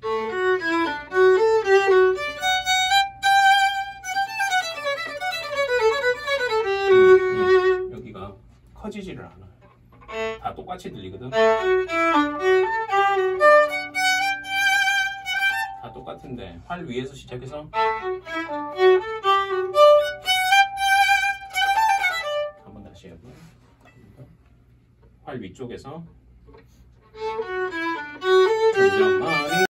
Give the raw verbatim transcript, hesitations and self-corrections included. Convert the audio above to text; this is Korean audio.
음, 음. 여기가 커지지를 않아요. 다 똑같이 들리거든. 다 똑같은데 활 위에서 시작해서 한번 다시 해볼게요. 활 위쪽에서 점점 많이